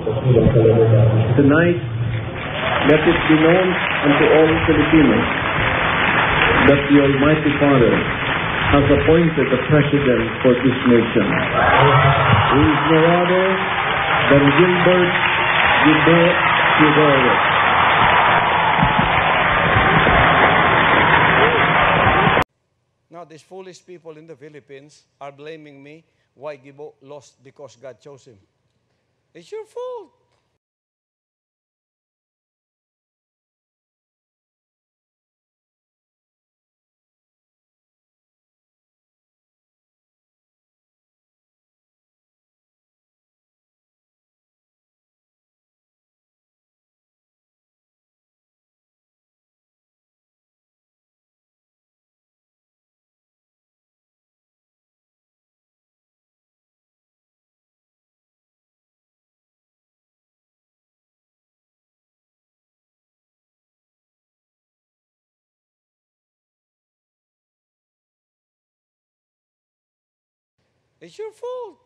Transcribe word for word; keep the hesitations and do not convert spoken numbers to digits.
Tonight, let it be known unto all Filipinos that the Almighty Father has appointed a president for this nation. He is no other than Gilbert Guido Teodoro. Now, these foolish people in the Philippines are blaming me why Gibo lost because God chose him. It's your fault. It's your fault.